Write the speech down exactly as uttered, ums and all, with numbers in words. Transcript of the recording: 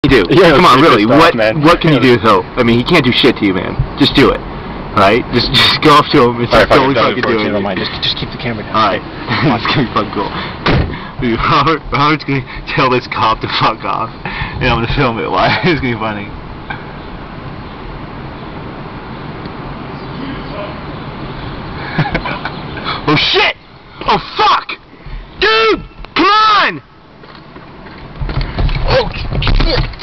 you do? Yeah, Come on, really. stuff, what man. what can you do though? I mean, he can't do shit to you, man. Just do it. Alright? Just just go up to him and Alright, just totally fucking fucking do it. Never mind. Just, just keep the camera down. Alright. It's gonna be fucking cool. Dude, Robert, Robert's gonna tell this cop to fuck off. And I'm gonna film it live. It's gonna be funny. Oh shit! Oh fuck! Dude! Come on! Oh shit!